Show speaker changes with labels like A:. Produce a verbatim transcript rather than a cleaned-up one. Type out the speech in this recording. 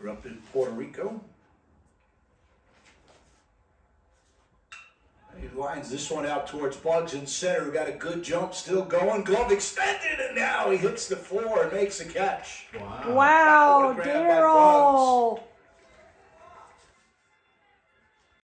A: Grew up in Puerto Rico. He lines this one out towards Buggs in center. Got a good jump, still going. Glove extended, and now he hits the floor and makes the catch.
B: Wow, wow Darryl.